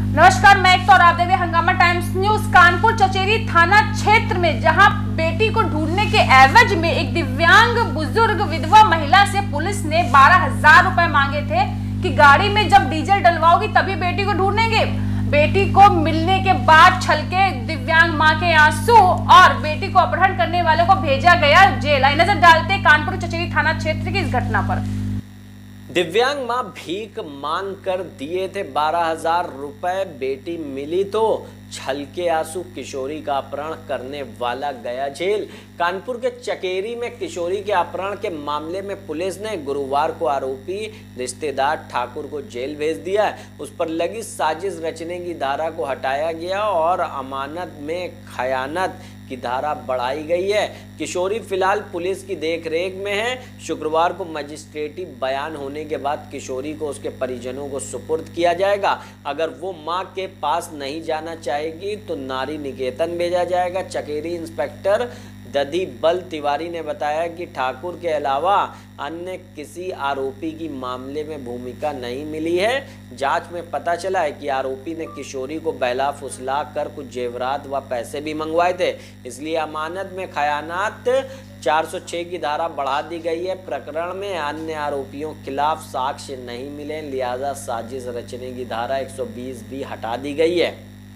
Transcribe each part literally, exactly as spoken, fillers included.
नमस्कार, मैं एक तो और आप देख रहे हैं हंगामा टाइम्स न्यूज। कानपुर चचेरी थाना क्षेत्र में जहां बेटी को ढूंढने के एवज में एक दिव्यांग बुजुर्ग विधवा महिला से पुलिस ने बारह हजार रुपए मांगे थे कि गाड़ी में जब डीजल डलवाओगी तभी बेटी को ढूंढेंगे। बेटी को मिलने के बाद छलके दिव्यांग मां के आंसू और बेटी को अपहरण करने वाले को भेजा गया जेल। आई नजर डालते कानपुर चचेरी थाना क्षेत्र की इस घटना पर। दिव्यांग मां भीख मांग कर दिए थे बारह हजार रुपए, बेटी मिली तो छलके आंसू, किशोरी का अपहरण करने वाला गया जेल। कानपुर के चकेरी में किशोरी के अपहरण के मामले में पुलिस ने गुरुवार को आरोपी रिश्तेदार ठाकुर को जेल भेज दिया है। उस पर लगी साजिश रचने की धारा को हटाया गया और अमानत में खयानत की धारा बढ़ाई गई है। किशोरी फिलहाल पुलिस की देखरेख में है। शुक्रवार को मजिस्ट्रेटी बयान होने के बाद किशोरी को उसके परिजनों को सुपुर्द किया जाएगा। अगर वो मां के पास नहीं जाना चाहेगी तो नारी निकेतन भेजा जाएगा। चकेरी इंस्पेक्टर दधी बल तिवारी ने बताया कि ठाकुर के अलावा अन्य किसी आरोपी की मामले में भूमिका नहीं मिली है। जांच में पता चला है कि आरोपी ने किशोरी को बहला फुसला कर कुछ जेवरात व पैसे भी मंगवाए थे, इसलिए अमानत में खयानात चार सौ छह की धारा बढ़ा दी गई है। प्रकरण में अन्य आरोपियों के खिलाफ साक्ष्य नहीं मिले, लिहाजा साजिश रचने की धारा एक सौ बीस भी हटा दी गई है।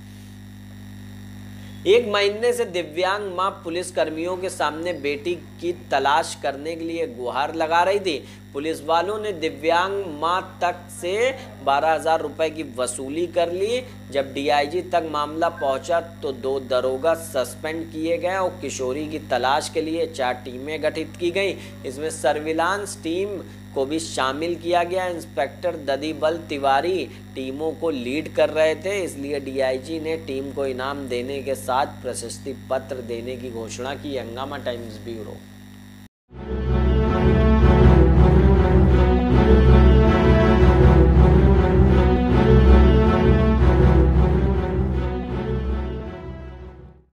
एक महीने से दिव्यांग मां पुलिस कर्मियों के सामने बेटी की तलाश करने के लिए गुहार लगा रही थी। पुलिस वालों ने दिव्यांग मां तक से बारह हजार रुपए की वसूली कर ली। जब डीआईजी तक मामला पहुंचा तो दो दरोगा सस्पेंड किए गए और किशोरी की तलाश के लिए चार टीमें गठित की गई। इसमें सर्विलांस टीम को भी शामिल किया गया। इंस्पेक्टर दधी बल तिवारी टीमों को लीड कर रहे थे, इसलिए डीआईजी ने टीम को इनाम देने के साथ प्रशस्ति पत्र देने की घोषणा की। हंगामा टाइम्स ब्यूरो।